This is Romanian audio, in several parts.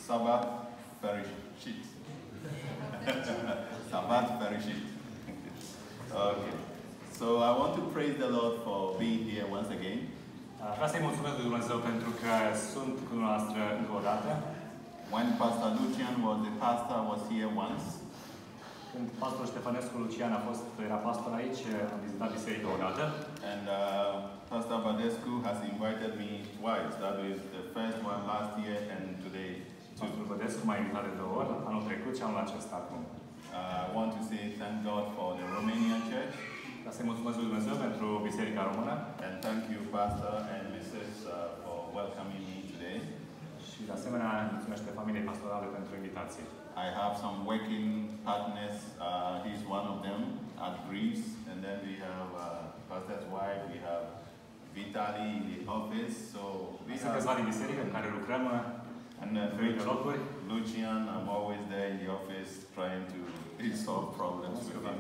Sabbath fericit. Sabbath fericit. Okay. So I want to praise the Lord for being here once again. Vreau să-i mulțumesc lui Dumnezeu pentru că sunt cu dumneavoastră încă o dată. When Pastor Lucian was the pastor, was here once. Când pastorul Ștefănescu Lucian era pastor aici, am vizitat biserica o dată. And Pastor Badescu has invited me twice. That is the first one last year and today. Pastorul Badescu m-a invitat de 2 ori, anul trecut și anul acesta acum. I want to say thank God for the Romanian church. Vreau să-i mulțumesc lui Dumnezeu pentru biserica română. And thank you, Pastor and Mrs. For welcoming me today. Și de asemenea, mulțumesc familiei pastorale pentru invitație. I have some working partners. He's one of them at Greece, and then we have Pastor's wife. We have Vitali in the office. So we Sunt câțiva din biserică în care lucrăm and diferite locuri. Lucian, I'm always there in the office trying to solve problems with him.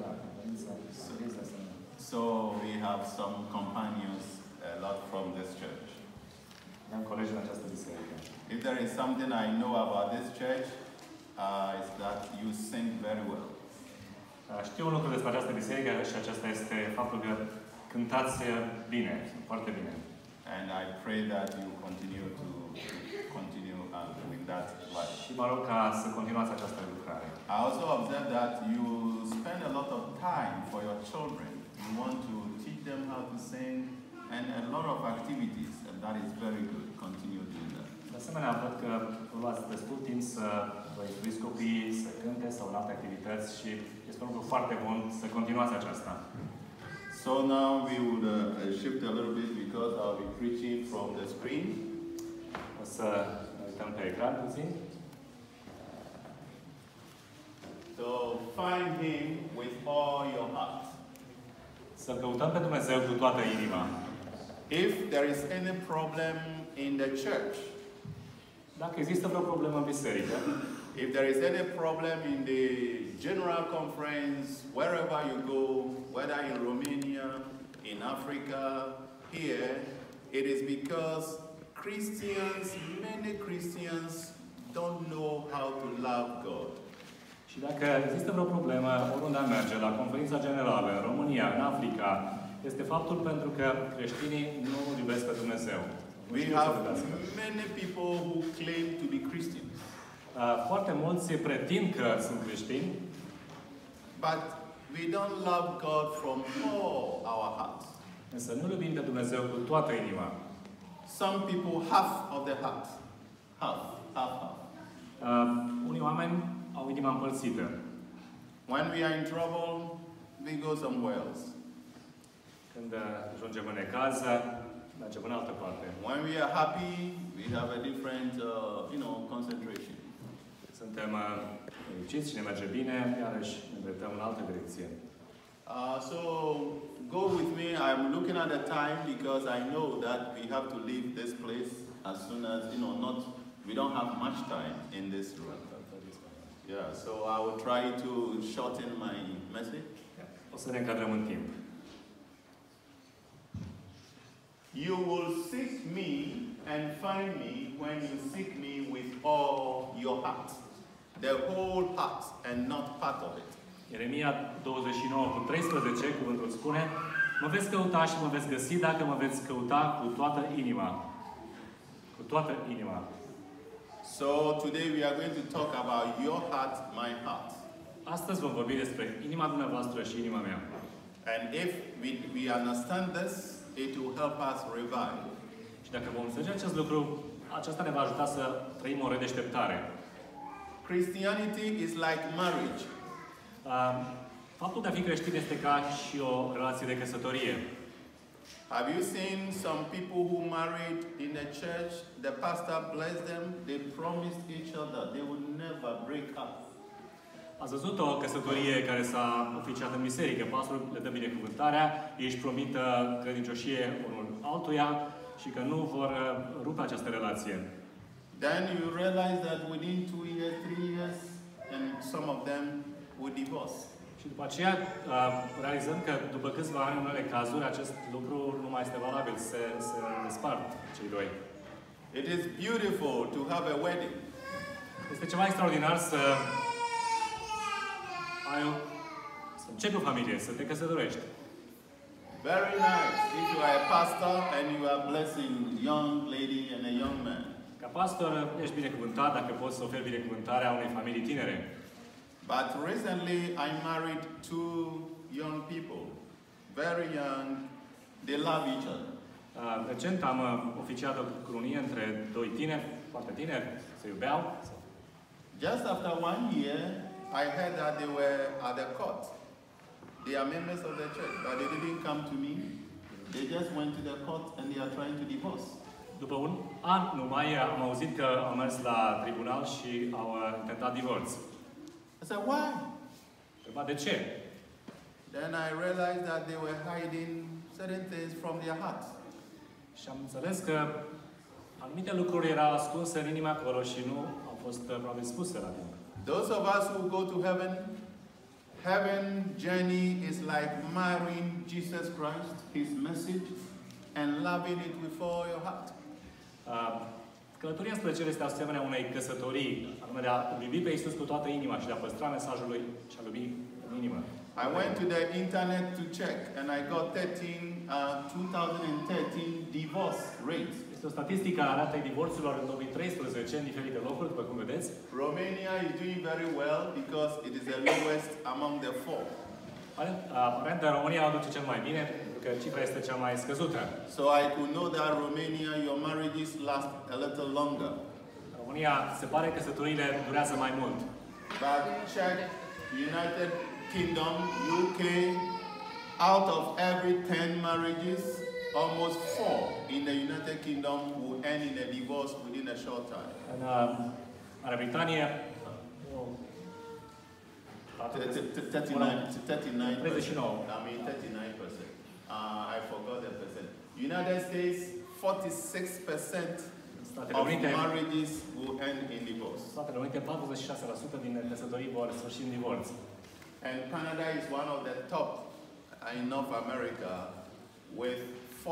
So we have some companions a lot from this church. Am colegi în această biserică. If there is something I know about this church, it's that you sing very well. Știu un lucru despre această biserică și acesta este faptul că cântați bine, foarte bine. And I pray that you continue with that life. Și mă rog ca să continuați această lucrare. I also observe that you spend a lot of time for your children. You want to teach them how to sing and a lot of activities, and that is very good. Continue doing that. De asemenea, văd că luați destul timp să vă instruiți copiii, să cânte sau în alte activități și este un lucru foarte bun să continuați aceasta. So now we would shift a little bit because I'll be preaching from the screen. O să ne uităm pe ecran puțin. So find Him with all your heart. Să căutăm pe Dumnezeu cu toată inima. If there is any problem in the church, dacă există vreo problemă în biserică, if there is any problem in the general conference, wherever you go, whether in Romania, in Africa, here, it is because Christians, many Christians don't know how to love God. Și dacă există vreo problemă oriunde am merge, la conferința generală, în România, în Africa, este faptul pentru că creștinii nu iubesc pe Dumnezeu. We have many people who claim to be Christians. Foarte mulți se pretind că sunt creștini, but we don't love God from all our hearts. Însă nu iubim pe Dumnezeu cu toată inima. Some people half of the heart. Half. Unii oameni au inima împărțită. When we are in trouble, we go somewhere else. Când ajungem în necaz, mergem în altă parte. When we are happy, we have a different, concentration. Suntem fericiți și ne merge bine, iarăși ne îndreptăm în altă direcție. So go with me. I'm looking at the time because I know that we have to leave this place as soon as, we don't have much time in this room. Yeah, so I will try to shorten my message. O să ne încadrăm în timp. You will seek me and find me when you seek me with all your heart. The whole heart and not part of it. Ieremia 29:13, cuvântul spune: mă veți căuta și mă veți găsi dacă mă veți căuta cu toată inima. Cu toată inima. So today we are going to talk about your heart, my heart. Astăzi vom vorbi despre inima dumneavoastră și inima mea. And if we understand this, it will help us revive. Și dacă vom înțelege acest lucru, aceasta ne va ajuta să trăim o redeșteptare. Christianity is like marriage. Faptul de a fi creștin este ca și o relație de căsătorie. Have you seen some people who married in the church? The pastor blessed them. They promised each other they would never break up. Ați văzut o căsătorie care s-a oficiat în biserică. Pastorul le dă binecuvântarea, ei își promită credincioșie unul altuia și că nu vor rupe această relație. Then you realize that within 2 years, 3 years, and some of them would divorce. Și după aceea realizăm că după câțiva ani, în unele cazuri, acest lucru nu mai este valabil, se despart cei doi. It is beautiful to have a wedding. Este ceva extraordinar să începi o familie, să te căsătorești. Very nice. If you are a pastor and you are blessing young lady and a young man. Ca pastor, ești binecuvântat dacă poți să oferi binecuvântarea unei familii tinere. But recently I married two young people. Very young. They love each other. Recent am oficiat o cununie între doi tineri, foarte tineri, se iubeau. Just after 1 year, I heard that they were at the court. They are members of the church, but they didn't come to me. They just went to the court and they are trying to divorce. După un an numai am auzit că au mers la tribunal și au intentat divorț. I said, why? Întreba de ce? Then I realized that they were hiding certain things from their heart. Și am înțeles că anumite lucruri erau ascunse în inima acolo și nu au fost probabil spuse la timp. Those of us who go to heaven, heaven journey is like marrying Jesus Christ, His message, and loving it with all your heart. Călătoria spre cer este asemenea unei căsătorii, anume de a iubi pe Iisus cu toată inima și de a păstra mesajul Lui și a iubi în inimă. I went to the internet to check and I got 2013 divorce rate. Este o statistică a ratei divorțurilor în 2013 în diferite locuri, după cum vedeți. Romania is doing very well because it is the lowest among the four. Aparent, România o duce cel mai bine, pentru că cifra este cea mai scăzută. So I could know that Romania, your marriages last a little longer. România se pare că căsătoriile durează mai mult. But check United Kingdom, UK, out of every 10 marriages, almost 4 in the United Kingdom will end in a divorce within a short time. În Marea Britanie, 39%. 39. I mean 39%. I forgot the percent. United States, 46% of marriages will end in divorce. Statele Unite, 46% din căsătorii vor sfârși în divorț. And Canada is one of the top in North America with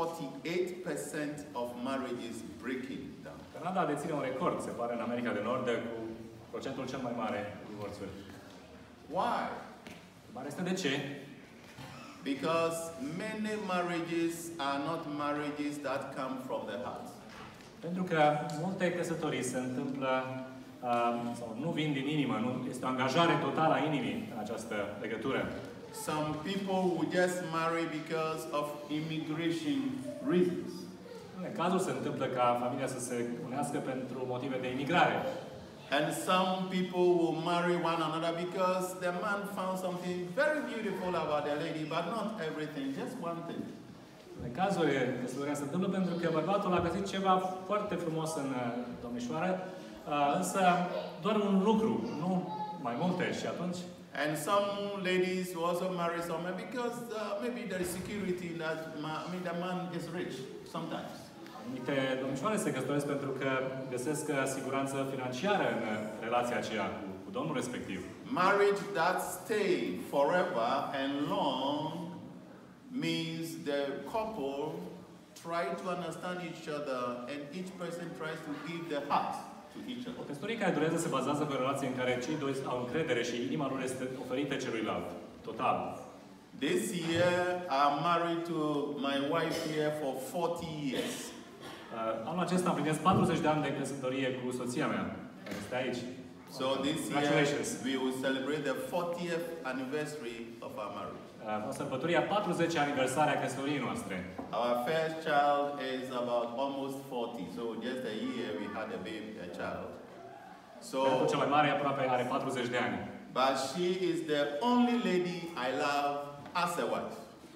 48% of marriages breaking down. Canada deține un record, se pare, în America de Nord, cu procentul cel mai mare de divorțuri. Why? Dar este de ce? Because many marriages are not marriages that come from the heart. Pentru că multe căsătorii se întâmplă sau nu vin din inimă, nu este o angajare totală a inimii în această legătură. Some people will just marry because of immigration reasons. În cazul se întâmplă ca familia să se unească pentru motive de imigrare. And some people will marry one another because the man found something very beautiful about the lady, but not everything, just one thing. În cazuri, căsătoria se întâmplă pentru că bărbatul a găsit ceva foarte frumos în domnișoară, însă doar un lucru, nu mai multe, și atunci. And some ladies will also marry someone because maybe there is security that the man is rich sometimes. Anumite domnișoare se căsătoresc pentru că găsesc siguranță financiară în relația aceea cu domnul respectiv. Marriage that stay forever and long means the couple try to understand each other and each person tries to give their heart to each other. O căsătorie care durează se bazează pe o relație în care cei doi au încredere și inima lor este oferită celuilalt. Total. This year I'm married to my wife here for 40 years. Anul acesta împlinesc 40 de ani de căsătorie cu soția mea, care este aici. So this year we will celebrate the 40th anniversary of our marriage. O sărbători a 40 aniversare a căsătoriei noastre. Our first child is about almost 40, so just a year we had a child. So cel mai mare aproape are 40 de ani. But she is the only lady I love as a wife.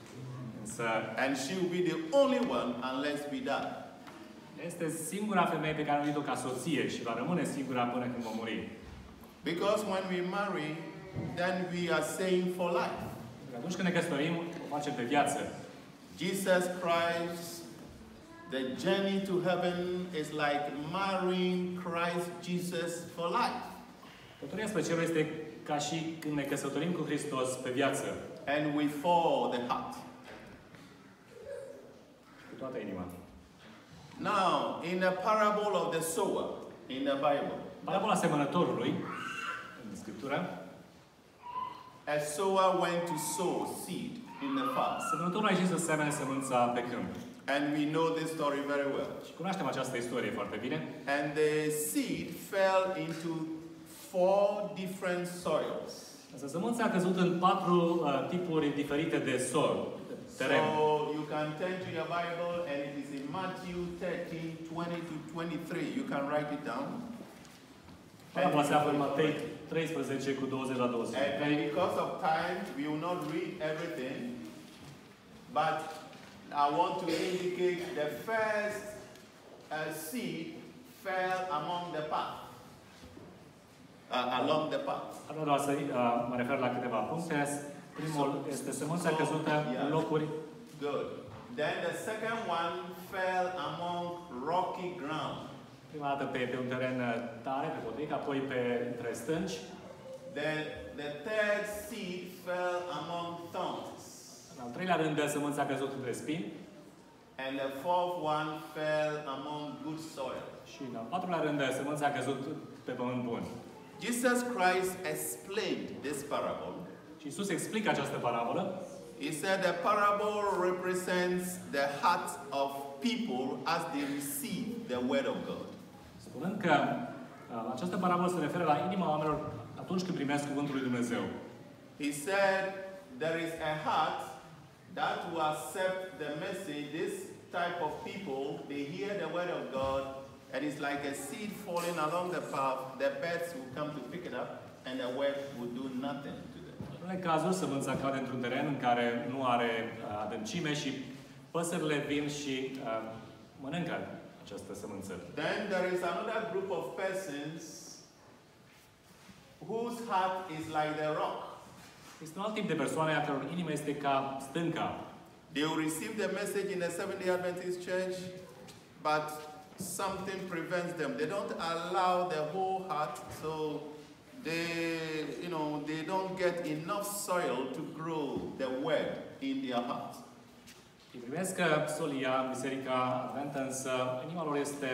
And she will be the only one unless we die. Este singura femeie pe care am iubit-o ca soție și va rămâne singura până când vom muri. Because when we marry, then we are saying for life. Atunci când ne căsătorim, o facem pe viață. Jesus Christ, the journey to heaven is like marrying Christ Jesus for life. Căsătoria spre cerul este ca și când ne căsătorim cu Hristos pe viață. And with all the heart. Cu toată inima. Now, in the parable of the sower, in the Bible. Parabola semănătorului, în Scriptură, A sower went to sow seed in the farm. semănătorul a ieșit să semene sămânța pe câmp. And we know this story very well. Și cunoaștem această istorie foarte bine. And the seed fell into 4 different soils. Însă sămânța a căzut în 4 tipuri diferite de sol, teren. So you can turn to your Bible and it is in Matthew 13, 20 to 23. You can write it down. Parabola se află în Matei 13 cu 20 la 20. And because of time, we will not read everything. But I want to indicate the first seed fell among the path. Along the path. Vreau doar să mă refer la câteva puncte. Primul este sămânța căzută în locuri. Good. Then the second one fell among rocky ground. Prima dată pe un teren tare, pe potric, apoi între stânci. Then the third seed fell among thorns. În al treilea rând, sămânța a căzut între spini. And the fourth one fell among good soil. Și în al patrulea rând, sămânța a căzut pe pământ bun. Jesus Christ explained this parable. Și Iisus explică această parabolă. He said the parable represents the heart of people as they receive the word of God. Spunând că această parabolă se referă la inima oamenilor atunci când primesc cuvântul lui Dumnezeu. He said there is a heart that will accept the message. This type of people, they hear the word of God, and it's like a seed falling along the path. The birds will come to pick it up, and the word will do nothing to them. În unele cazuri, sămânța cade într-un teren în care nu are adâncime și păsările vin și mănâncă această sămânță. Then there is another group of persons whose heart is like the rock. Este un alt tip de persoane a căror inimă este ca stânca. They will receive the message in the Seventh-day Adventist Church, but something prevents them. They don't allow their whole heart, so they don't get enough soil to grow the word in their heart. Îi primesc solia în Biserica Adventă, însă inima lor este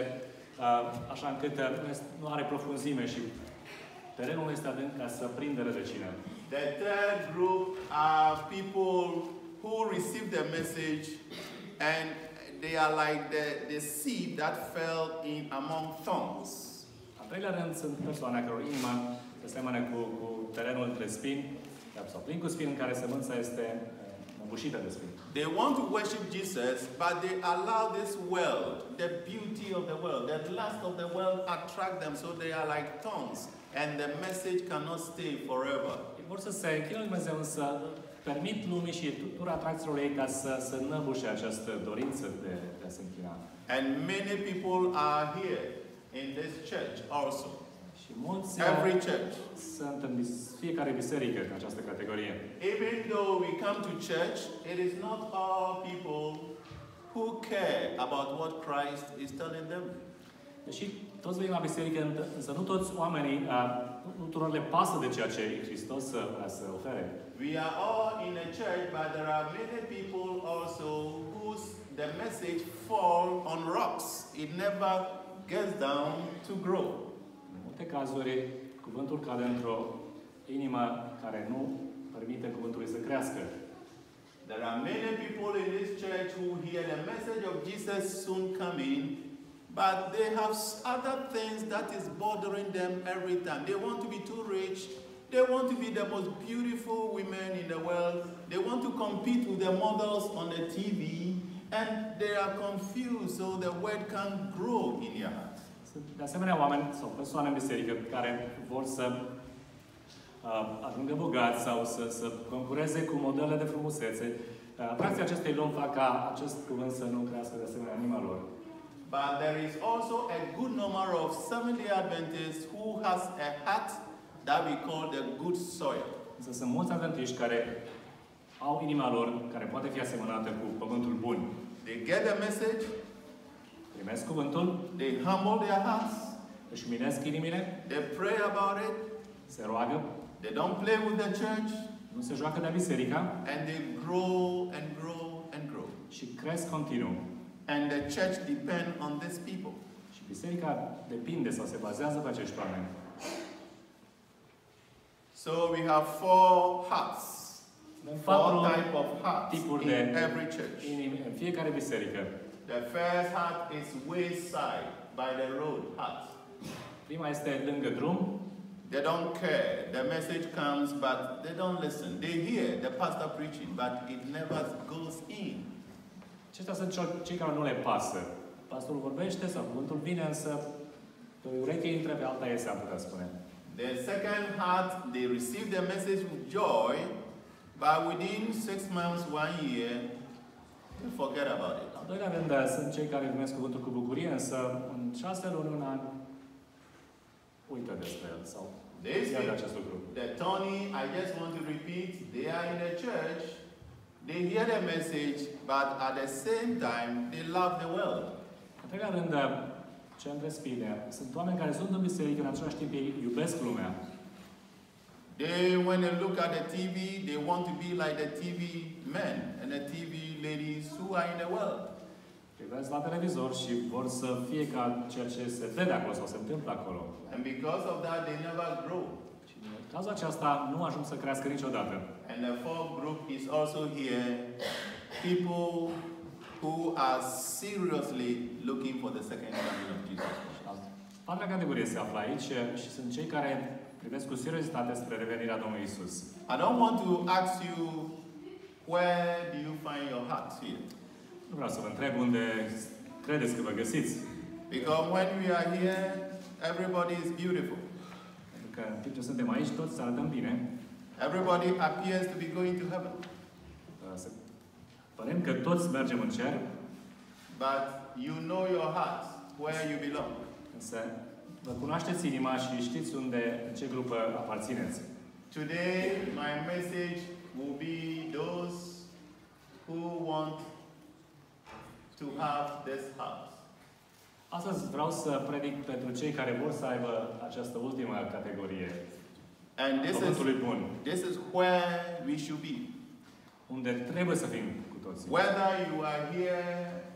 așa încât nu are profunzime și terenul este adânc ca să prindă rădăcină. The third group are people who receive the message and they are like the seed that fell in among thorns. Al treilea rând sunt persoane a căror inima se seamănă cu terenul între spini, sau plin cu spini, în care sămânța este înbușită de spini. They want to worship Jesus, but they allow this world, the beauty of the world, the lust of the world attract them, so they are like thorns, and the message cannot stay forever. Vor să se închină lui Dumnezeu, însă permit lumii și tuturor atracțiilor ei ca să năbușe această dorință de a se închina. And many people are here in this church also. Și mulți Every church. sunt în fiecare biserică în această categorie. Even though we come to church, it is not all people who care about what Christ is telling them. Deși toți venim la biserică, însă nu toți oamenii, nu tuturor le pasă de ceea ce Hristos vrea să ofere. We are all in a church, but there are many people also whose the message fall on rocks. It never gets down to grow. În multe cazuri, cuvântul cade într-o inimă care nu permite cuvântului să crească. There are many people in this church who hear the message of Jesus soon coming, but they have other things that is bothering them every time. They want to be too rich. They want to be the most beautiful women in the world. They want to compete with the models on the TV, and they are confused, so the word can't grow in your heart. Sunt de asemenea oameni sau persoane în biserică care vor să ajungă bogați sau să concureze cu modelele de frumusețe. Atracția acestei lumi fac ca acest cuvânt să nu crească de asemenea în inima lor. But there is also a good number of Seventh-day Adventists who has a heart that we call the good soil. Însă sunt mulți adventiști care au inima lor, care poate fi asemănată cu pământul bun. They get the message, Primesc cuvântul, they humble their hearts, își uminesc inimile, they pray about it, se roagă, they don't play with the church, nu se joacă de biserica and they grow and grow and grow. și cresc continuu. And the church depends on these people. Și biserica depinde sau se bazează pe acești oameni. So we have 4 hearts. Four 4 type of hearts tipuri in de every church. inimi în fiecare biserică. The first heart is wayside, by the road heart. Prima este lângă drum. They don't care. The message comes, but they don't listen. They hear the pastor preaching, but it never goes in. Aceștia sunt cei care nu le pasă. Pastorul vorbește sau cuvântul vine, însă pe o ureche intră, pe alta iese, am putea spune. The second heart, they receive the message with joy, but within 6 months, 1 year, they forget about it. Al doilea rând, sunt cei care primesc cuvântul cu bucurie, însă în 6 luni, un an, uită despre el sau They ia de say acest lucru. that Tony, I just want to repeat, they are in the church, they hear the message, but at the same time, they love the world. În treilea rând, ce îmi spune, sunt oameni care sunt în biserică, în același timp ei iubesc lumea. They, when they look at the TV, they want to be like the TV men and the TV ladies who are in the world. Privesc la televizor și vor să fie ca ceea ce se vede acolo sau se întâmplă acolo. And because of that, they never grow. Și din cauza aceasta nu ajung să crească niciodată. And the fourth group is also here, people who are seriously looking for the second coming of Jesus Christ. A patra categorie se află aici și sunt cei care privesc cu seriozitate spre revenirea Domnului Isus. I don't want to ask you, where do you find your heart here? Nu vreau să vă întreb unde credeți că vă găsiți. Because when we are here, everybody is beautiful. Pentru că în timp ce suntem aici, toți se arătăm bine. Everybody appears to be going to heaven. Părem că toți mergem în cer, But you know your heart, where you belong. însă vă cunoașteți inima și știți unde, în ce grupă aparțineți. Today, my message will be those who want to have this house. Astăzi vreau să predic pentru cei care vor să aibă această ultimă categorie. And Cuvântului bun. this is where we should be. Unde trebuie să fim cu toții. Whether you are here,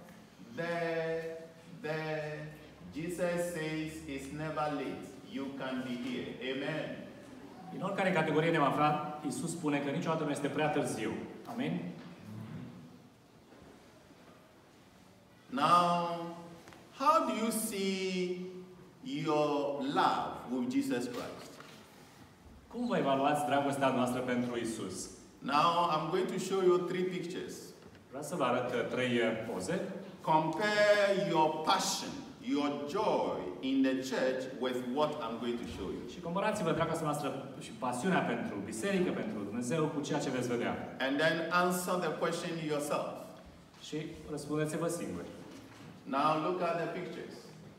there, Jesus says it's never late. You can be here. Amen. În oricare categorie ne-am aflat, Iisus spune că niciodată nu este prea târziu. Amin? Now, how do you see your love with Jesus Christ? Cum vă evaluați dragostea noastră pentru Iisus? Now, I'm going to show you 3 pictures. Vreau să vă arăt 3 poze. Compare your passion, your joy in the church with what I'm going to show you. Și comparați-vă dragostea noastră și pasiunea pentru biserică, pentru Dumnezeu, cu ceea ce veți vedea. And then answer the question yourself. Și răspundeți-vă singuri. Now look at the pictures.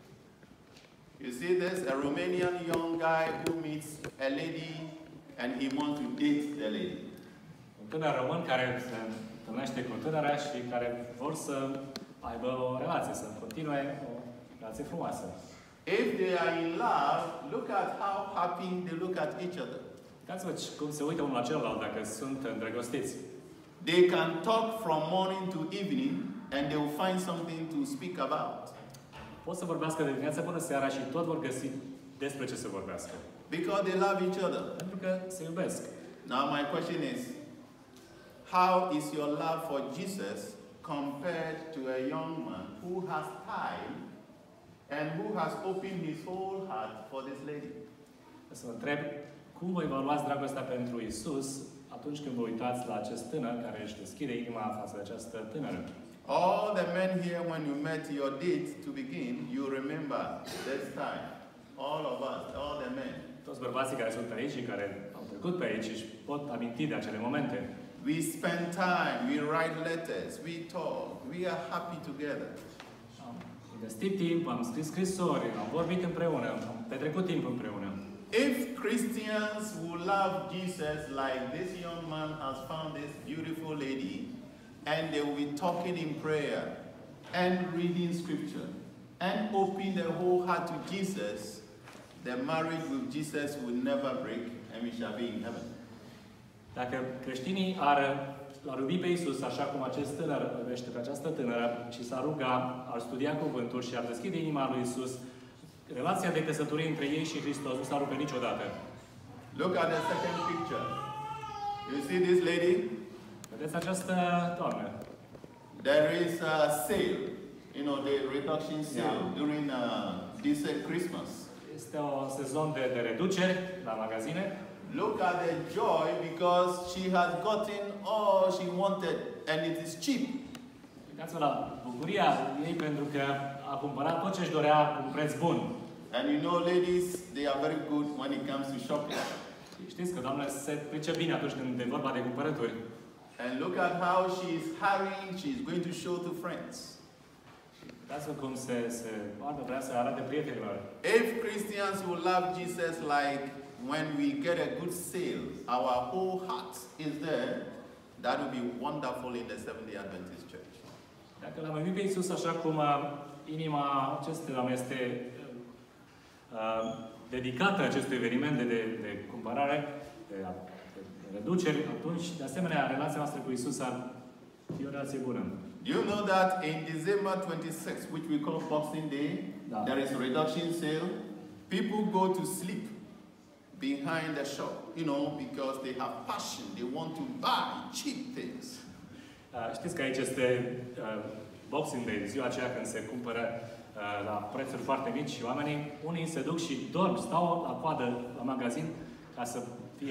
You see this? A Romanian young guy who meets a lady and he wants to date the lady. Un tânăr român care se întâlnește cu tânăra și care vor să aibă o relație, să continue o relație frumoasă. If they are in love, look at how happy they look at each other. Uitați-vă cum se uită unul la celălalt dacă sunt îndrăgostiți. They can talk from morning to evening and they will find something to speak about. Pot să vorbească de dimineața până seara și tot vor găsi despre ce să vorbească. Because they love each other. Pentru că se iubesc. Now my question is, how is your love for Jesus compared to a young man who has time and who has opened his whole heart for this lady? Să vă întreb, cum vă evaluați dragostea pentru Isus atunci când vă uitați la acest tânăr care își deschide inima față de această tânără? All the men here, when you met your date to begin, you remember this time. All of us, all the men. Toți bărbații care sunt aici și care au trecut pe aici își pot aminti de acele momente. We spend time, we write letters, we talk, we are happy together. Am investit timp, am scris scrisori, am vorbit împreună, am petrecut timp împreună. If Christians will love Jesus like this young man has found this beautiful lady, and they will be talking in prayer, and reading scripture, and open their whole heart to Jesus, the marriage with Jesus will never break, and we shall be in heaven. Dacă creștinii ar l-ar iubi pe Iisus așa cum acest tânăr iubește pe această tânără și s-ar ruga, ar studia cuvântul și ar deschide inima lui Iisus, relația de căsătorie între ei și Hristos nu s-ar rupe niciodată. Look at the second picture. You see this lady? Vedeți această doamnă? There is a sale, you know, the reduction sale during this Christmas. Este un sezon de reduceri la magazine. Look at the joy because she has gotten all she wanted and it is cheap. Uitați-vă la bucuria ei pentru că a cumpărat tot ce își dorea cu un preț bun. And you know, ladies, they are very good when it comes to shopping. Știți că doamna se pricep bine atunci când e vorba de cumpărături. And look at how she is hurrying, she is going to show to friends. Uitați-vă cum se poate vrea să arate prietenilor. If Christians will love Jesus like when we get a good sale, our whole heart is there, that will be wonderful in the Seventh-day Adventist Church. Dacă l-am iubit pe Iisus așa cum inima acestui om este dedicată acestui eveniment de cumpărare, de reduceri, atunci, de asemenea, relația noastră cu Iisus ar fi o relație bună. You know that in December 26, which we call Boxing Day, there is a reduction sale. People go to sleep behind the shop, you know, because they have passion. They want to buy cheap things. Știți că aici este Boxing Day, ziua aceea când se cumpără la prețuri foarte mici și oamenii, unii se duc și dorm, stau la coadă la magazin ca să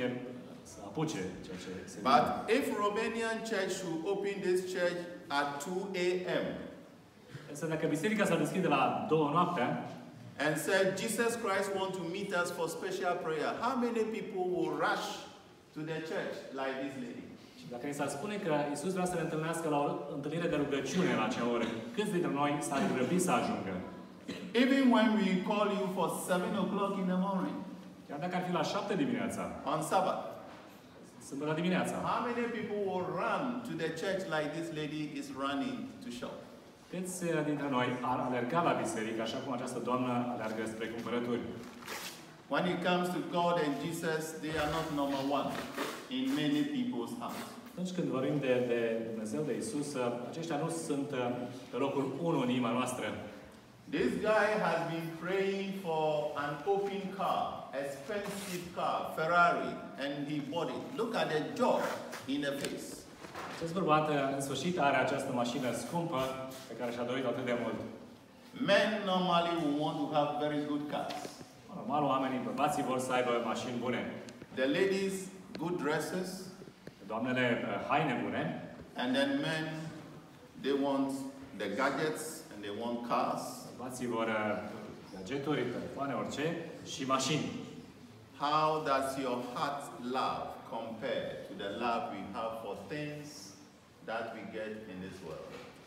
apuce ceea ce se vede. But if Romanian church should open this church at 2 a.m. Însă dacă biserica s-ar deschide la 2 noaptea and said Jesus Christ want to meet us for special prayer, how many people will rush to the church like this lady? Și dacă ni s-ar spune că Iisus vrea să ne întâlnească la o întâlnire de rugăciune la acea oră, câți dintre noi s-ar grăbi să ajungă? Even when we call you for 7 o'clock in the morning. Chiar dacă ar fi la 7 dimineața. On Sabbath. Sâmbătă dimineața. How many people will run to the church like this lady is running to shop? Câți dintre noi ar alerga la biserică așa cum această doamnă alergă spre cumpărături? When it comes to God and Jesus, they are not number one in many people's hearts. Atunci când vorbim de Dumnezeu, de Iisus, aceștia nu sunt pe locul 1 în inima noastră. This guy has been praying for an open car, expensive car, Ferrari, and he bought it. Look at the joy in the face. Acest bărbat, în sfârșit, are această mașină scumpă pe care și-a dorit atât de mult. Men normally will want to have very good cars. Normal, oamenii, bărbații vor să aibă mașini bune. The ladies, good dresses. Doamnele, haine bune. And then men, they want the gadgets and they want cars. Bărbații vor gadgeturi, telefoane, orice și mașini. How does your heart love compare to the love we have for things that we get in this world?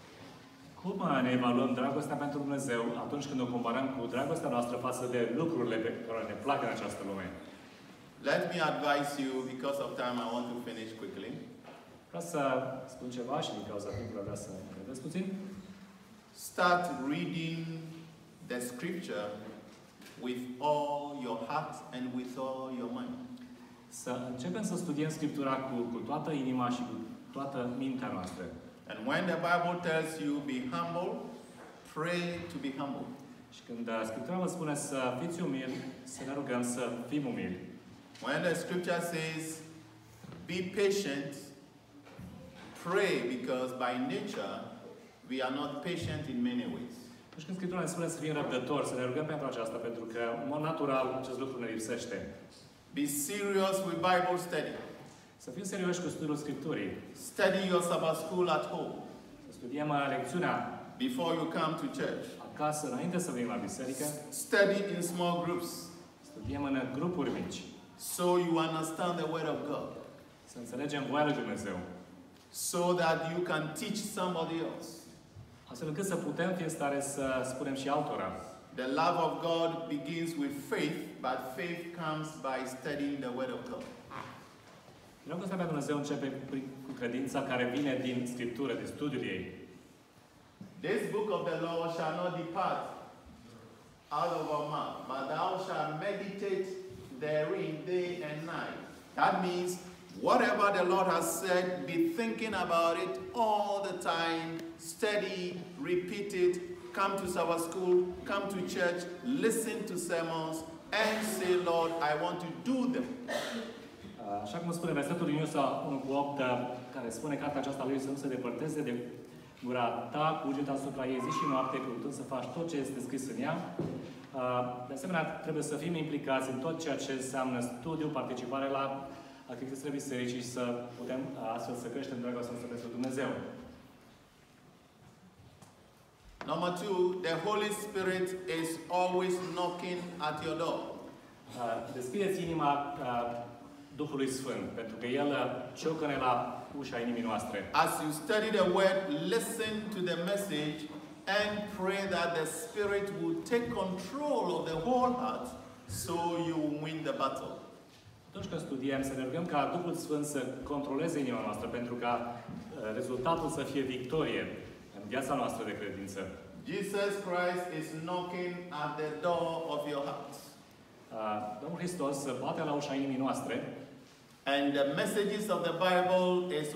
Cum ne evaluăm dragostea pentru Dumnezeu atunci când o comparăm cu dragostea noastră față de lucrurile pe care ne plac în această lume? Let me advise you, because of time I want to finish quickly. Vreau să spun ceva și din cauza timpului vreau să vedeți puțin. Start reading the scripture with all your heart and with all your mind. Să începem să studiem Scriptura cu toată inima și cu toată mintea noastră. And when the Bible tells you be humble, pray to be humble. Și când Scriptura vă spune să fiți umili, să ne rugăm să fim umili. When the scripture says be patient, pray, because by nature we are not patient in many ways. Atunci când Scriptura ne spune să fim răbdători, să ne rugăm pentru aceasta, pentru că în mod natural acest lucru ne lipsește. Be serious with Bible study. Să fim serioși cu studiul Scripturii. Study your Sabbath school at home. Să studiem lecțiunea before you come to church. Acasă, înainte să venim la biserică. Study in small groups. Studiem în grupuri mici. So you understand the word of God. Să înțelegem voia lui Dumnezeu. So that you can teach somebody else. Astfel încât să putem fi în stare să spunem și altora. The love of God begins with faith, but faith comes by studying the word of God. Dragostea pentru Dumnezeu începe cu credința care vine din Scriptură, din studiul ei. This book of the law shall not depart out of our mouth, but thou shalt meditate therein day and night. That means Whatever the Lord has said, be thinking about it all the time, study, repeat it, come to Sabbath school, come to church, listen to sermons, and say, Lord, I want to do them. Așa cum spune versetul din Iosa 1:8, care spune cartea aceasta lui să nu se depărteze de gura ta, cugeta asupra ei zi și noapte, căutând să faci tot ce este scris în ea. De asemenea, trebuie să fim implicați în tot ceea ce înseamnă studiu, participare la activitățile bisericii și să putem astfel să creștem dragostea noastră pentru Dumnezeu. Number 2, the Holy Spirit is always knocking at your door. Deschideți inima Duhului Sfânt, pentru că El ciocăne la ușa inimii noastre. As you study the Word, listen to the message and pray that the Spirit will take control of the whole heart so you win the battle. Atunci când studiem, să ne rugăm ca Duhul Sfânt să controleze inima noastră, pentru ca rezultatul să fie victorie în viața noastră de credință. Jesus Christ is knocking at the door of your heart. Domnul Hristos bate la ușa inimii noastre. And the messages of the Bible is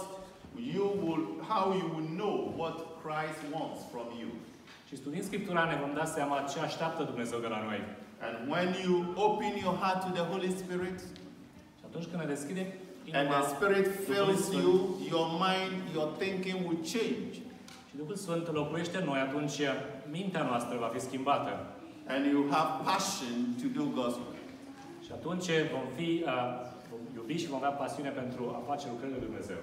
how you will know what Christ wants from you. Și studiind Scriptura ne vom da seama ce așteaptă Dumnezeu de la noi. And when you open your heart to the Holy Spirit, și atunci când ne deschidem inima, and the Spirit fills you, your mind, your thinking will change. Și Duhul Sfânt locuiește în noi, atunci mintea noastră va fi schimbată. And you have passion to do God's work. Și atunci vom iubi și vom avea pasiune pentru a face lucrările lui Dumnezeu.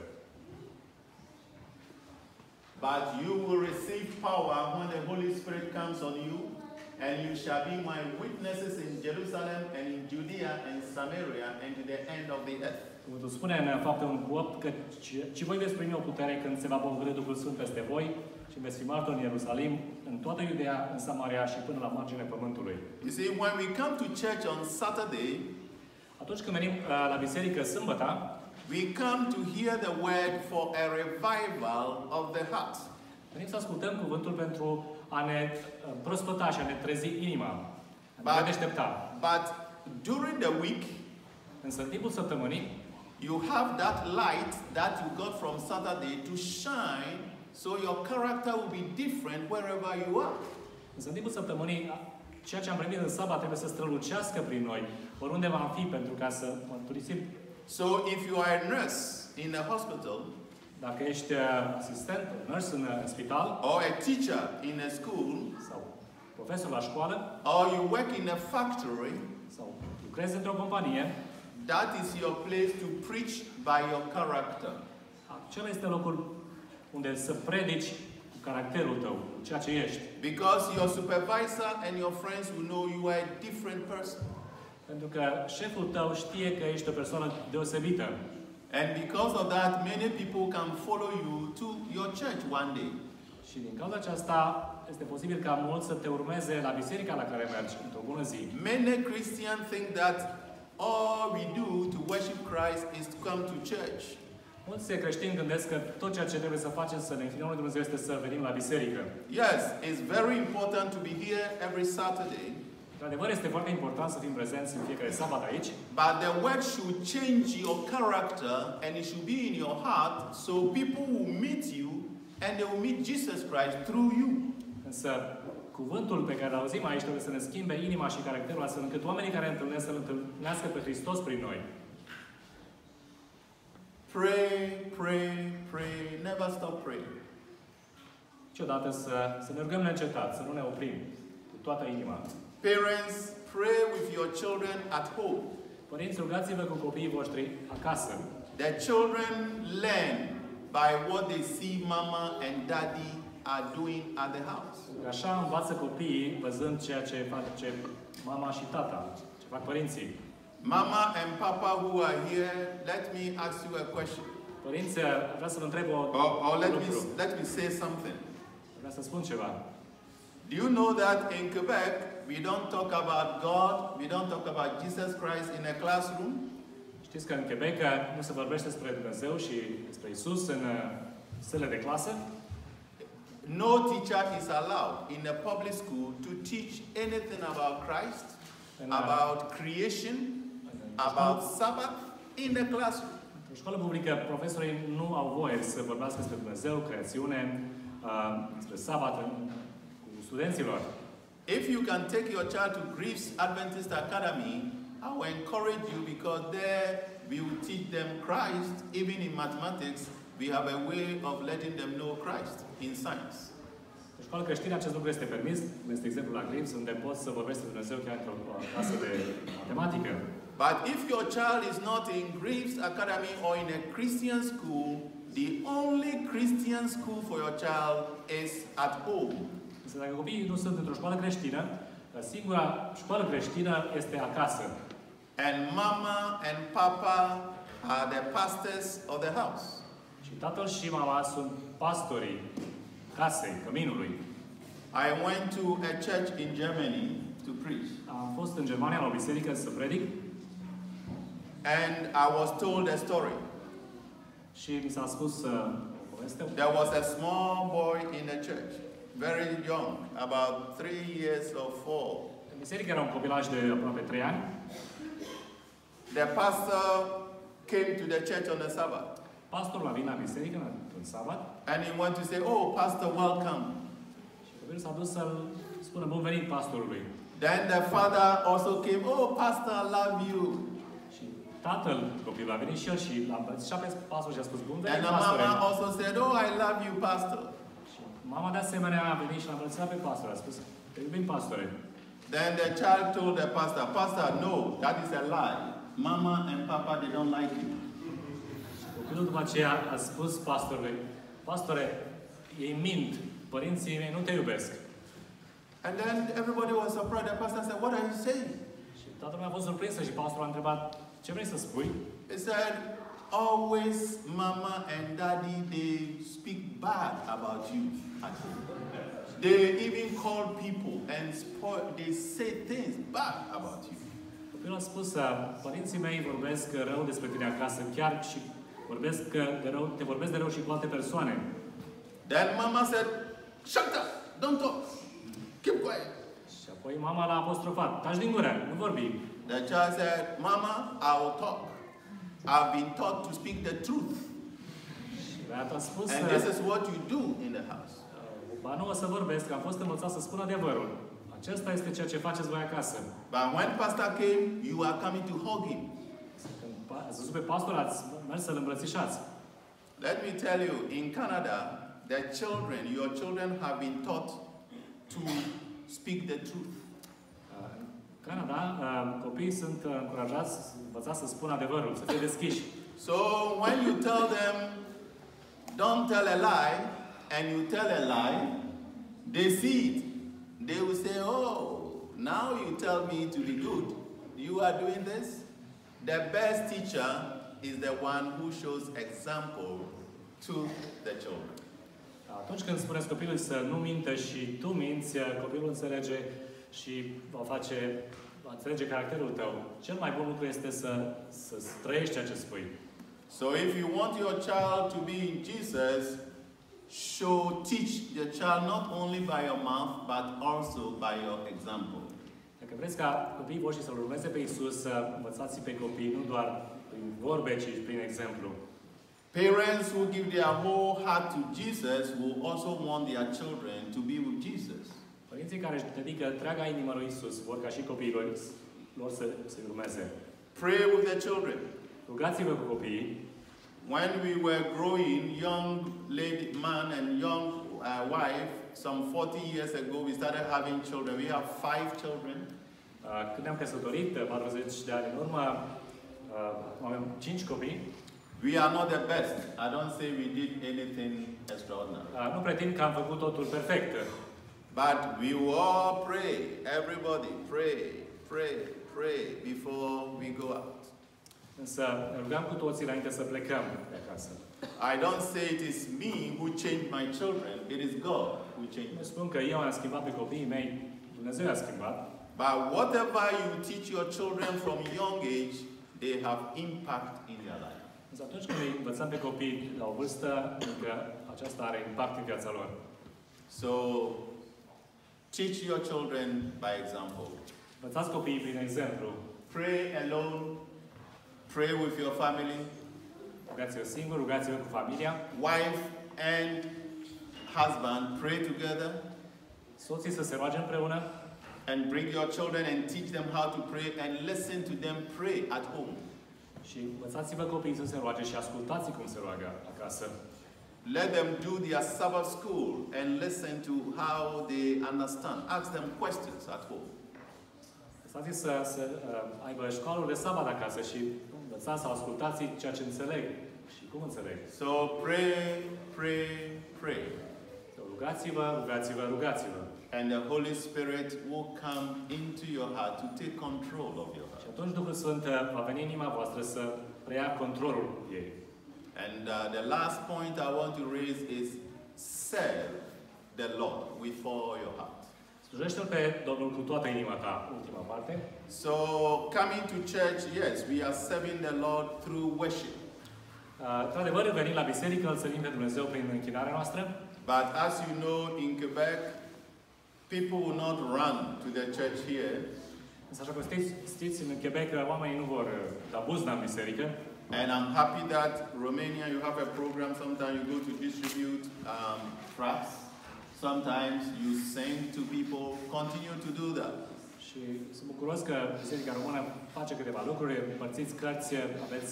But you will receive power when the Holy Spirit comes on you, and you shall be my witnesses in Jerusalem and in Judea and Samaria and to the end of the earth. Cuvântul spune în Fapte 1:8 că ci voi veți primi o putere când se va povări Duhul Sfânt peste voi și veți fi martori în Ierusalim, în toată Iudeea, în Samaria și până la marginea pământului. You see, when we come to church on Saturday, atunci când venim la biserică sâmbătă, we come to hear the word for a revival of the heart. Venim să ascultăm cuvântul pentru a ne prospăta și a ne trezi inima, a ne deștepta. But during the week, însă în timpul săptămânii, you have that light that you got from Saturday to shine, so your character will be different wherever you are. Însă în timpul săptămânii, ceea ce am primit în sabat trebuie să strălucească prin noi, oriunde vom fi, pentru ca să mărturisim. So if you are a nurse in a hospital, dacă ești asistent, nurse în spital, or a teacher in a school, sau profesor la școală, or you work in a factory, sau lucrezi într-o companie, that is your place to preach by your character. Acela este locul unde să predici cu caracterul tău, ceea ce ești. Because your supervisor and your friends will know you are a different person. Pentru că șeful tău știe că ești o persoană deosebită. And because of that, many people can follow you to your church one day. Și din cauza aceasta este posibil ca mulți să te urmeze la biserica la care mergi într-o bună zi. Many Christians think that all we do to worship Christ is to come to church. Mulți creștini gândesc că tot ceea ce trebuie să facem să ne închinăm lui Dumnezeu este să venim la biserică. Yes, it's very important to be here every Saturday. Într-adevăr, este foarte important să fim prezenți în fiecare sabat aici. But the word should change your character and it should be in your heart so people will meet you and they will meet Jesus Christ through you. Însă cuvântul pe care îl auzim aici trebuie să ne schimbe inima și caracterul astfel încât oamenii care întâlnesc să-L întâlnească pe Hristos prin noi. Pray, pray, pray. Never stop praying. Niciodată să ne rugăm neîncetat, să nu ne oprim cu toată inima. Parents, pray with your children at home. Părinți, rugați-vă cu copiii voștri acasă. The children learn by what they see mama and daddy are doing at the house. Așa învață copiii văzând ceea ce face mama și tata, ce fac părinții. Mama and papa who are here, let me ask you a question. Părinți, vreau să vă întreb or let me say something. Vreau să spun ceva. Do you know that in Quebec, we don't talk about God, we don't talk about Jesus Christ in a classroom? Știți că în Quebec nu se vorbește despre Dumnezeu și despre Isus în sălile de clasă? No teacher is allowed in a public school to teach anything about Christ, about creation, about Sabbath in the classroom. În școală publică, profesorii nu au voie să vorbească despre Dumnezeu, creațiune, despre sabat cu studenților. If you can take your child to Greaves Adventist Academy, I will encourage you, because there we will teach them Christ. Even in mathematics, we have a way of letting them know Christ in science. În școală creștină acest lucru este permis. Este exemplul la Greaves, unde poți să vorbești de Dumnezeu chiar într-o clasă de matematică. But if your child is not in Greaves Academy or in a Christian school, the only Christian school for your child is at home. Însă dacă copiii nu sunt într-o școală creștină, singura școală creștină este acasă. And mama and papa are the pastors of the house. Și tatăl și mama sunt pastorii casei, căminului. I went to a church in Germany to preach. Am fost în Germania la o biserică să predic. And I was told a story. Și mi s-a spus o poveste. There was a small boy in the church, very young, about 3 years or 4. În biserică era un copilaj de aproape 3 ani. The pastor came to the church on the Sabbath. Pastorul a venit la biserică în sabat. And he went to say, "Oh, pastor, welcome." Și copilul s-a dus să-l spună bun venit pastorului. Then the father also came, "Oh, pastor, I love you." Și tatăl copilului a venit și el și l-a îmbrățișat pe pastor și a spus bun And venit the pastore. mama also said, "Oh, I love you, pastor." Și mama de asemenea a venit și l-a îmbrățișat pe pastor. A spus, te iubim, pastore. Then the child told the pastor, "Pastor, no, that is a lie. Mama and papa, they don't like you." Copilul după aceea a spus pastorului, pastore, ei mint, părinții mei nu te iubesc. And then everybody was surprised. The pastor said, "What are you saying?" Și tatăl meu a fost surprinsă și pastorul a întrebat, ce vrei să spui? He said, "Always mama and daddy, they speak bad about you at home. They even call people and they say things bad about you." Copilul a spus, părinții mei vorbesc rău despre tine acasă, chiar și te vorbesc de rău și cu alte persoane. Then mama said, "Shut up, don't talk, keep quiet." Și apoi mama l-a apostrofat, taci din gură, nu vorbi. The child said, "Mama, I will talk. I've been taught to speak the truth. Și băiatul a spus, And this is what you do in the house." ba nu o să vorbesc, că am fost învățat să spun adevărul. Acesta este ceea ce faceți voi acasă. But when pastor came, you are coming to hug him. Când ați văzut pe pastor, ați mers să-l îmbrățișați. Let me tell you, in Canada, your children have been taught to speak the truth. În Canada, copiii sunt încurajați, învățați să spună adevărul, să fie deschiși. So when you tell them, "Don't tell a lie," and you tell a lie, they see it. They will say, "Oh, now you tell me to be good. You are doing this?" The best teacher is the one who shows example to the children. Atunci când spuneți copilului să nu mintă și tu minți, copilul înțelege și va înțelege caracterul tău. Cel mai bun lucru este să trăiești ceea ce spui. So if you want your child to be in Jesus, teach the child not only by your mouth, but also by your example. Dacă vreți ca copiii voștri să-L urmeze pe Iisus, învățați pe copii nu doar prin vorbe, ci prin exemplu. Parents who give their whole heart to Jesus will also want their children to be with Jesus. Părinții care își dedică întreaga inimă lui Iisus vor ca și copiii lor să-i urmeze. Pray with the children. Rugați-vă cu copiii. When we were growing, young man and young wife, some 40 years ago, we started having children. We have 5 children. Când ne-am căsătorit, 40 de ani în urmă, avem 5 copii. We are not the best. I don't say we did anything extraordinary. Nu pretind că am făcut totul perfect. But we will all pray. Everybody pray before we go out. Însă ne rugăm cu toții înainte să plecăm de acasă. I don't say it is me who changed my children. It is God who changed Nu them. spun că eu am schimbat pe copiii mei, Dumnezeu i-a schimbat. But whatever you teach your children from young age, they have impact in their life. Însă atunci când îi învățăm pe copii la o vârstă mică, aceasta are impact în viața lor. So, teach your children by example. Învățați copiii prin exemplu. Pray alone. Pray with your family. rugați-vă singur, rugați-vă cu familia. Wife and husband pray together. Soții să se roage împreună. And bring your children and teach them how to pray and listen to them pray at home. Și învățați-vă copiii să se roage și ascultați cum se roagă acasă. Let them do their Sabbath school and listen to how they understand. Ask them questions at home. Lăsați să aibă școală de sabat acasă și învățați sau ascultați ceea ce înțeleg și cum înțeleg. So pray, pray, pray. So, rugați-vă, rugați-vă, rugați-vă. And the Holy Spirit will come into your heart to take control of your heart. Și atunci Duhul Sfânt va veni în inima voastră să preia controlul ei. And the last point I want to raise is serve the Lord with all your heart. Slujește-L pe Domnul cu toată inima ta, ultima parte. So coming to church, yes, we are serving the Lord through worship. Într-adevăr, venim la biserică, îl servim pe Dumnezeu prin închinarea noastră. But as you know, in Quebec, people will not run to the church here. Însă, așa cum știți, în Quebec oamenii nu vor da buzna în biserică. And I'm happy that Romania, you have a program. Sometimes you go to distribute tracts. Sometimes you sing to people. Continue to do that. Și sunt bucuros că Biserica Română face câteva lucruri, împărțiți cărți, aveți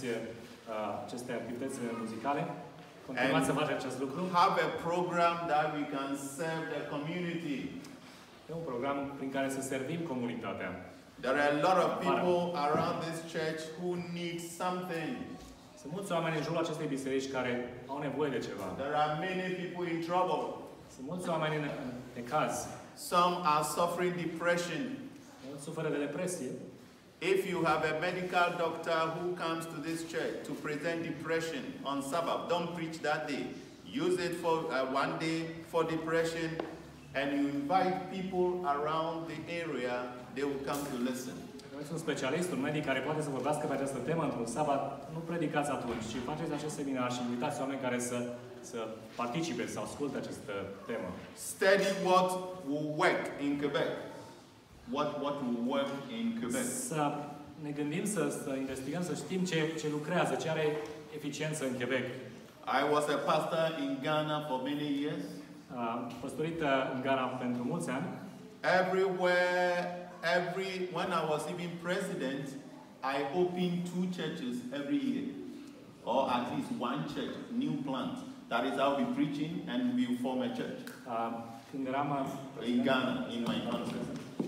aceste activități muzicale. Continuați să faceți acest lucru. Have a program that we can serve the community. E un program prin care să servim comunitatea. There are a lot of people around this church who need something. Sunt mulți oameni în jurul acestei biserici care au nevoie de ceva. There are many people in trouble. Sunt mulți oameni în necaz. Some are suffering depression. Mulți suferă de depresie. If you have a medical doctor who comes to this church to present depression on Sabbath, don't preach that day. Use it for one day for depression, and you invite people around the area, they will come to listen. Aveți un specialist, un medic care poate să vorbească pe această temă într-un sabat, nu predicați atunci, ci faceți acest seminar și invitați oameni care să participe, să asculte această temă. Study what will work in Quebec. What will work in Quebec. Să ne gândim, să investigăm, să știm ce lucrează, ce are eficiență în Quebec. I was a pastor in Ghana for many years. Am păstorit în Ghana pentru mulți ani. When I was even president, I opened 2 churches every year. Or at least 1 church, new plant. That is how we preaching and we form a church. Când eram in Ghana, in my country.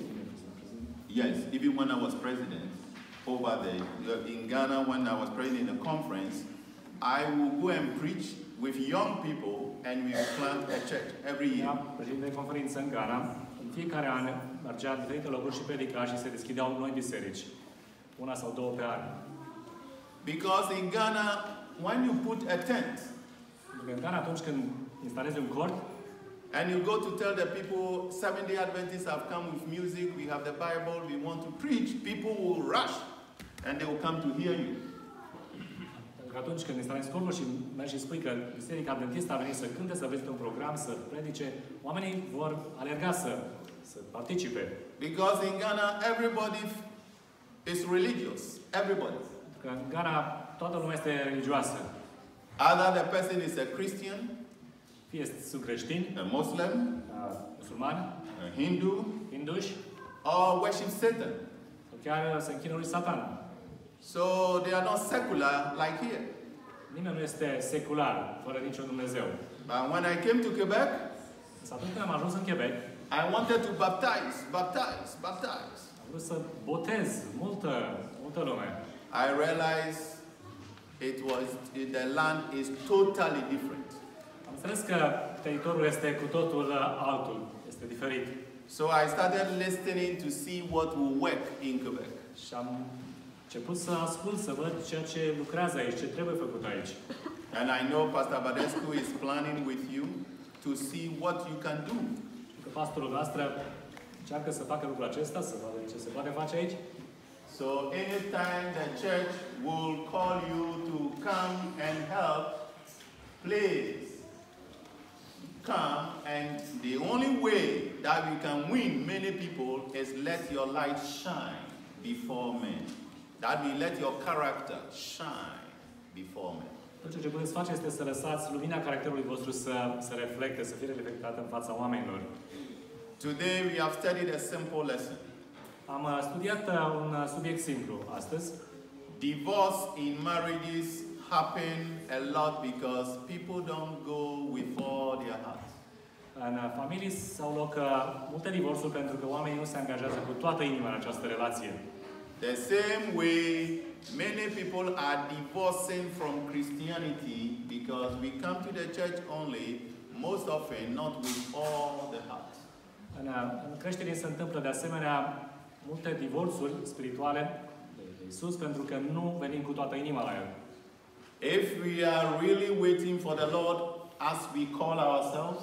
Yes, even when I was president over there, in Ghana, when I was president in a conference, I will go and preach with young people and we plant a church every year. Eram președinte de conferință în Ghana. În fiecare an mergea în diferite locuri și predica și se deschideau noi biserici. 1 sau 2 pe an. Because in Ghana, when you put a tent, în Ghana, atunci când instalezi un cort, and you go to tell the people, Seventh-day Adventists have come with music, we have the Bible, we want to preach, people will rush and they will come to hear you. Pentru că atunci când instalezi cortul și mergi și spui că Biserica Adventistă a venit să cânte, să vezi un program, să predice, oamenii vor alerga să participe. Because in Ghana, everybody is religious. Everybody. Pentru că în Ghana toată lumea este religioasă. Either the person is a Christian, fie sunt creștini, a Muslim, musulmani, a Hindu, hinduși, or worship Satan. sau chiar se închină lui Satan. So they are not secular like here. Nimeni nu este secular, fără niciun Dumnezeu. But when I came to Quebec, Însă atunci când am ajuns în Quebec, I wanted to baptize. am vrut să botez multă lume. I realized the land is totally different. Am înțeles că teritoriul este cu totul altul, este diferit. So I started listening to see what will work in Quebec. Și am început să ascult, să văd ceea ce lucrează aici, ce trebuie făcut aici. And I know Pastor Badescu is planning with you to see what you can do. Și că pastorul noastră încearcă să facă lucrul acesta, să vadă ce se poate face aici. So anytime the church will call you to come and help, please come. And the only way that we can win many people is let your light shine before men. That means let your character shine before men. Tot ceea ce puteți face este să lăsați lumina caracterului vostru să reflecte, să fie reflectată în fața oamenilor. Today we have studied a simple lesson. Am studiat un subiect simplu astăzi. Divorce in marriages happen a lot because people don't go with all their hearts. În familii au loc multe divorțuri pentru că oamenii nu se angajează cu toată inima în această relație. The same way many people are divorcing from Christianity because we come to the church only, most often not with all the heart. În creștinii se întâmplă de asemenea multe divorțuri spirituale de Iisus pentru că nu venim cu toată inima la El. If we are really waiting for the Lord as we call ourselves,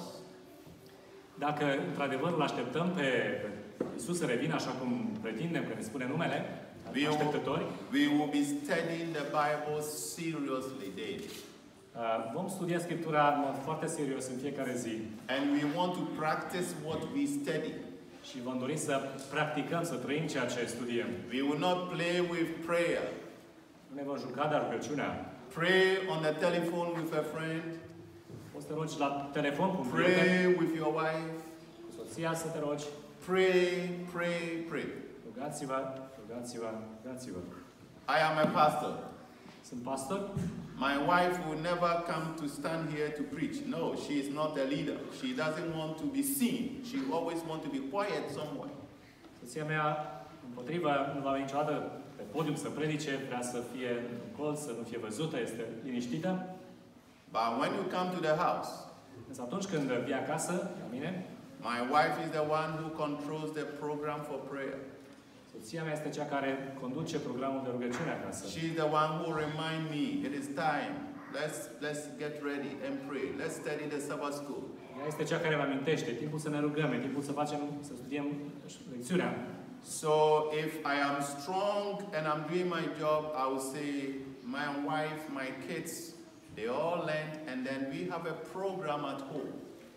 dacă într-adevăr îl așteptăm pe Iisus să revină așa cum pretindem că ne spune numele, așteptători, we will be studying the Bible seriously daily. Vom studia Scriptura în mod foarte serios în fiecare zi. And we want to practice what we study. Și vom dori să practicăm, să trăim ceea ce studiem. We will not play with prayer. Nu ne vom juca de rugăciunea. Pray on the telephone with a friend. Poți să te rogi la telefon cu un Pray prieten, with your wife. cu soția să te rogi. Pray, pray, pray. Rugați-vă, rugați-vă, rugați-vă. I am a pastor. Sunt pastor. My wife will never come to stand here to preach. No, she is not a leader. She doesn't want to be seen. She always wants to be quiet somewhere. Soția mea, împotriva, nu va veni niciodată pe podium să predice, vrea să fie în colț, să nu fie văzută, este liniștită. But when you come to the house, Însă atunci când vii acasă, la mine, my wife is the one who controls the program for prayer. soția mea este cea care conduce programul de rugăciune acasă. She is the one who remind me, it is time. Let's get ready and pray. Let's study the Sabbath school. Ea este cea care mă amintește, timpul să ne rugăm, e timpul să studiem lecțiunea. So if I am strong and I'm doing my job, I will say, my wife, my kids, they all learn, and then we have a program at home.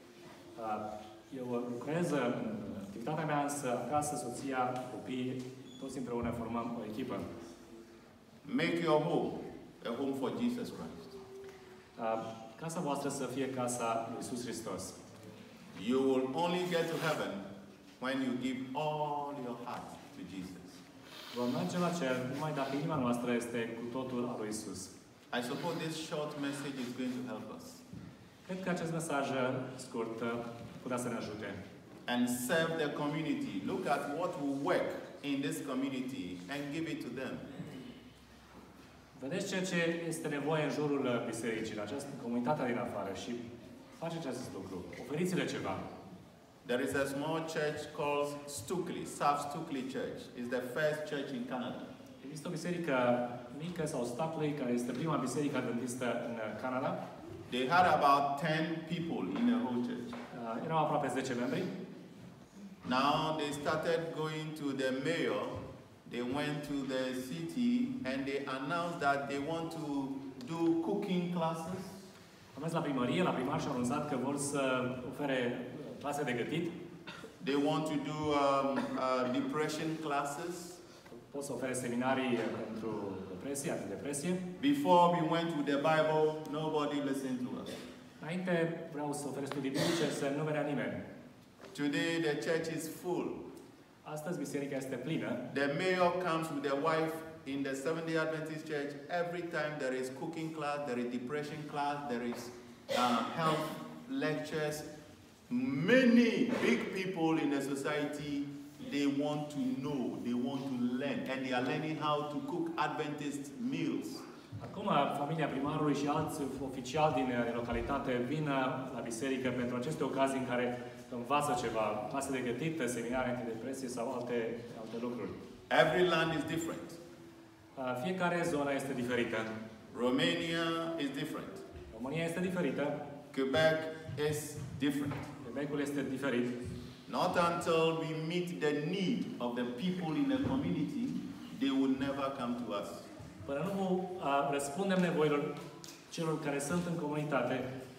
Eu lucrez în activitatea mea, însă acasă, soția, copiii, toți împreună formăm o echipă. Make your home a home for Jesus Christ. Casa voastră să fie casa lui Iisus Hristos. You will only get to heaven when you give all your heart to Jesus. Vom merge la cer numai dacă inima noastră este cu totul a lui Iisus. I suppose this short message is going to help us. Cred că acest mesaj scurt putea să ne ajute. And serve the community. Look at what will work in this community and give it to them. Vedeți ceea ce este nevoie în jurul bisericii, în această comunitate din afară și faceți acest lucru. Oferiți-le ceva. There is a small church called Stukely, South Stukely Church. It's the first church in Canada. Există o biserică mică sau Stukely, care este prima biserică adventistă în Canada. They had about 10 people in the whole church. Erau aproape 10 membri. Now they started going to the mayor. They went to the city and they announced that they want to do cooking classes. Am mers la primărie, la primar și au anunțat că vor să ofere clase de gătit. They want to do depression classes. Pot să ofere seminarii pentru depresie, antidepresie. Before we went to the Bible, nobody listened to us. Înainte vreau să ofere studii biblice, să nu venea nimeni. Today the church is full. Astăzi biserica este plină. The mayor comes with the wife in the Seventh-day Adventist Church. Every time there is cooking class, there is depression class, there is health lectures. Many big people in the society, they want to know, they want to learn, and they are learning how to cook Adventist meals. Acum, familia primarului și alți oficiali din localitate vin la biserică pentru aceste ocazii în care învață ceva, clase de gătit, seminarii antidepresie sau alte lucruri. Every land is different. Fiecare zonă este diferită. Romania is different. România este diferită. Quebec is different. Quebecul este diferit. Not until we meet the need of the people in the community, they will never come to us. Până nu răspundem nevoilor celor care sunt în comunitate,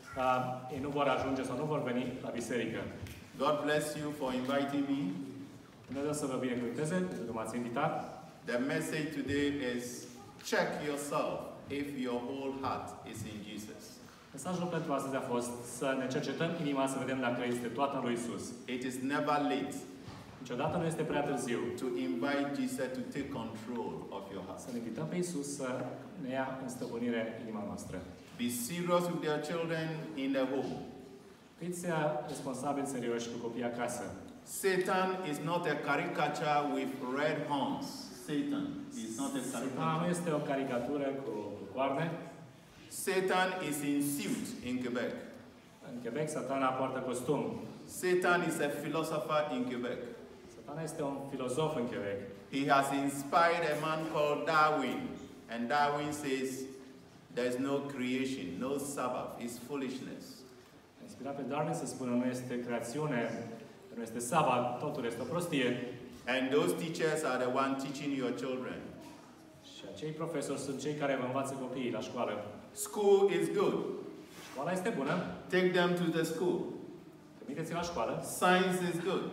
ei nu vor ajunge sau nu vor veni la biserică. God bless you for inviting me. Dumnezeu să vă binecuvânteze pentru că m-ați invitat. The message today is check yourself if your whole heart is in Jesus. Mesajul pentru astăzi a fost să ne cercetăm inima, să vedem dacă este toată în lui Isus. It is never late Niciodată nu este prea târziu to invite Jesus to take control of your heart. să ne invităm pe Isus să ne ia în stăpânire inima noastră. Be serious with your children in the home. Fiți responsabili, serioși cu copiii acasă. Satan is not a caricature with red horns. Satan is not a Satan nu caricature. este o caricatură cu coarne. Satan is in suit in Quebec. În Quebec, Satana poartă costum. Satan is a philosopher in Quebec. Satana este un filozof în Quebec. He has inspired a man called Darwin. And Darwin says, there's no creation, no Sabbath, it's foolishness. A inspirat pe Darwin să spună nu este creațiune, nu este sabat, totul este o prostie. And those teachers are the one teaching your children. Și acei profesori sunt cei care vă învață copiii la școală. School is good. Școala este bună. Take them to the school. Trimiteți-i la școală. Science is good.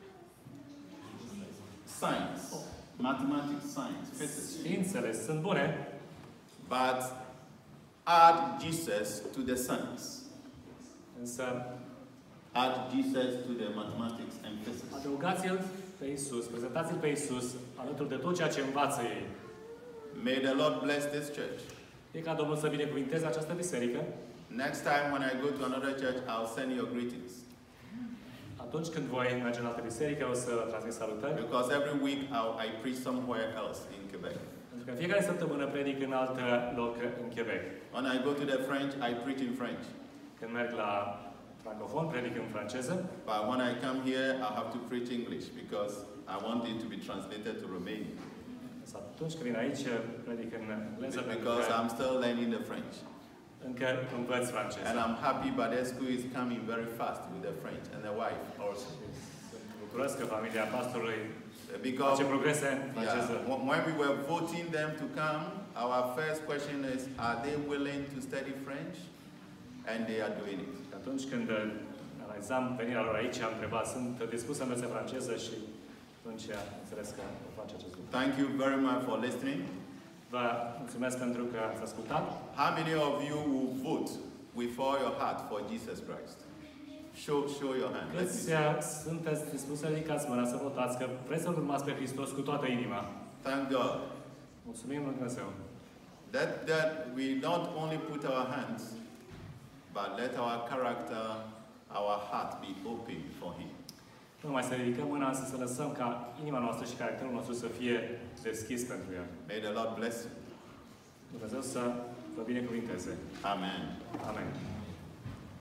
Science. Mathematics, science, physics. Științele sunt bune. But add Jesus to the science. Însă Add Jesus to the mathematics and physics. adăugați-l pe Isus, prezentați-l pe Isus alături de tot ceea ce învață ei. May the Lord bless this church. E ca Domnul să binecuvinteze această biserică. Next time when I go to another church, I'll send your greetings. Atunci când voi merge în altă biserică, o să transmit salutări. Because every week I preach somewhere else in Quebec. Pentru că în fiecare săptămână predic în alt loc în Quebec. When I go to the French, I preach in French. Când merg la francofon, predic în franceză. But when I come here, I have to preach English because I want it to be translated to Romanian. Însă atunci când vin aici, predic în engleză pentru Because că I'm still learning the French. încă învăț franceză. And I'm happy Badescu is coming very fast with the French and the wife also. Sunt bucuros că familia pastorului Because face progrese în franceză. when we were voting them to come, our first question is, are they willing to study French? And they are doing it. Atunci când analizam venirea lor aici, am întrebat, sunt dispus să învețe franceză și atunci am înțeles că face acest lucru. Thank you very much for listening. Vă mulțumesc pentru că ați ascultat. How many of you will vote with all your heart for Jesus Christ? Show your hand. Let me Câți see. sunteți dispuși să ridicați mâna să votați că vreți să-L urmați pe Hristos cu toată inima? Thank God. Mulțumim lui Dumnezeu. That we not only put our hands, but let our character, our heart be open for Him. Nu numai să ridicăm mâna, însă să lăsăm ca inima noastră și caracterul nostru să fie deschis pentru El. May the Lord bless you. Dumnezeu să vă binecuvinteze. Amen. Amen.